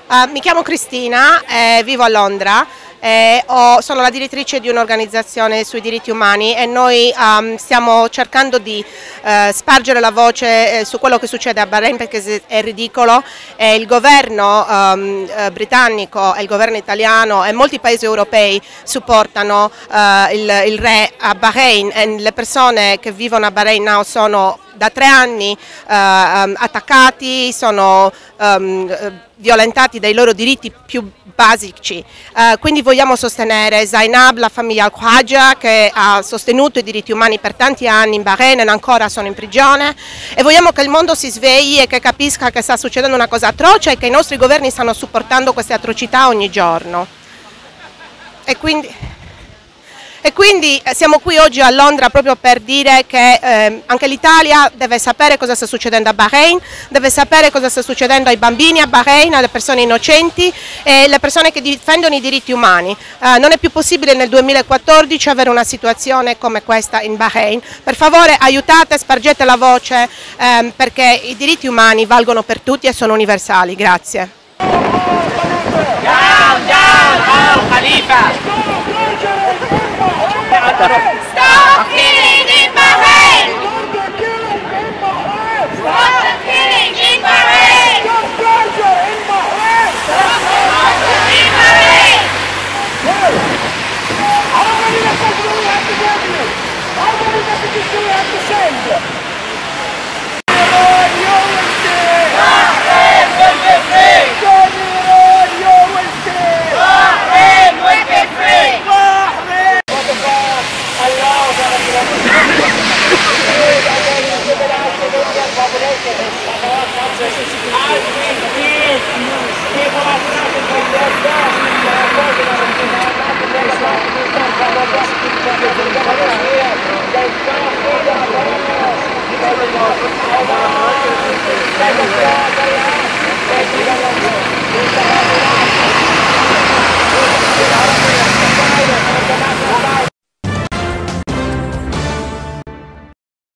Mi chiamo Cristina, vivo a Londra, sono la direttrice di un'organizzazione sui diritti umani e noi stiamo cercando di spargere la voce su quello che succede a Bahrain, perché è ridicolo. Il governo britannico e il governo italiano e molti paesi europei supportano il re a Bahrain, e le persone che vivono a Bahrain now sono da 3 anni attaccati, sono violentati dai loro diritti più basici. Quindi vogliamo sostenere Zainab, la famiglia Al-Khwaja, che ha sostenuto i diritti umani per tanti anni in Bahrain e ancora sono in prigione, e vogliamo che il mondo si svegli e che capisca che sta succedendo una cosa atroce e che i nostri governi stanno supportando queste atrocità ogni giorno. E quindi siamo qui oggi a Londra proprio per dire che anche l'Italia deve sapere cosa sta succedendo a Bahrain, deve sapere cosa sta succedendo ai bambini a Bahrain, alle persone innocenti e alle persone che difendono i diritti umani. Non è più possibile nel 2014 avere una situazione come questa in Bahrain. Per favore aiutate, spargete la voce perché i diritti umani valgono per tutti e sono universali. Grazie. Down, down, Al-Khalifa! Stop killing in Bahrain! Stop the killing in Bahrain! Stop torture in Bahrain! Stop torture in Bahrain! How many messages do we have to give you? How many messages do we have to send? Iran, you will see! Bahrain will be free! Iran, you will see! Bahrain will be free! Bahrain! What about Allah? Thank you.